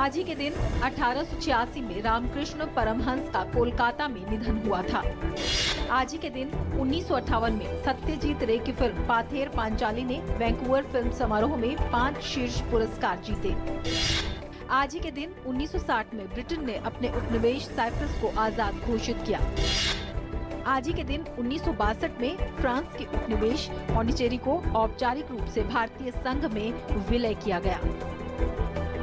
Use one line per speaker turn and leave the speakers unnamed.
आज ही के दिन 1886 में रामकृष्ण परमहंस का कोलकाता में निधन हुआ था। आज ही के दिन 1958 में सत्यजीत रे की फिल्म पाथेर पांचाली ने वैंकूवर फिल्म समारोह में 5 शीर्ष पुरस्कार जीते। आज ही के दिन 1960 में ब्रिटेन ने अपने उपनिवेश साइप्रस को आजाद घोषित किया। आज ही के दिन 1962 में फ्रांस के उपनिवेश पौंडीचेरी को औपचारिक रूप से भारतीय संघ में विलय किया गया।